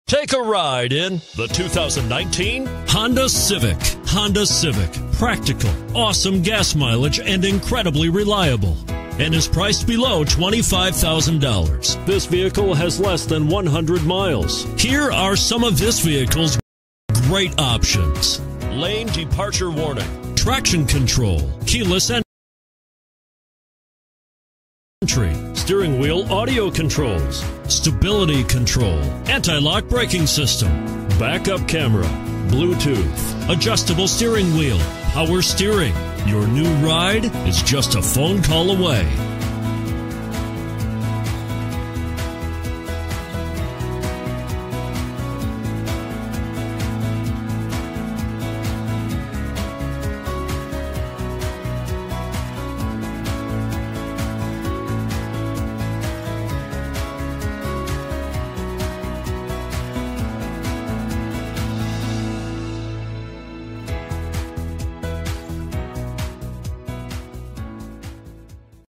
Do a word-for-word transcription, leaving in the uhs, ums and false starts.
Take a ride in the two thousand nineteen Honda Civic. Honda Civic. Practical, awesome gas mileage, and incredibly reliable. And is priced below twenty-five thousand dollars. This vehicle has less than one hundred miles. Here are some of this vehicle's great options: lane departure warning, traction control, keyless entry, steering wheel audio controls, stability control, anti-lock braking system, backup camera, Bluetooth, adjustable steering wheel, power steering. Your new ride is just a phone call away.